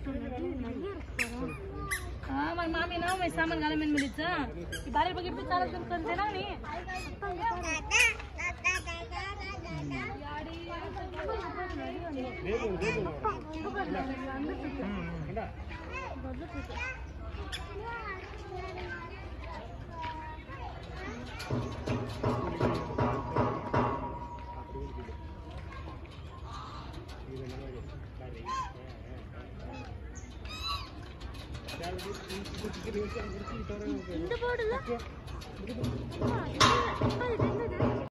मामी ना मैं सामान गाले में मिलता बारे बगे पे चालत करते ना नी இந்த போர்டுல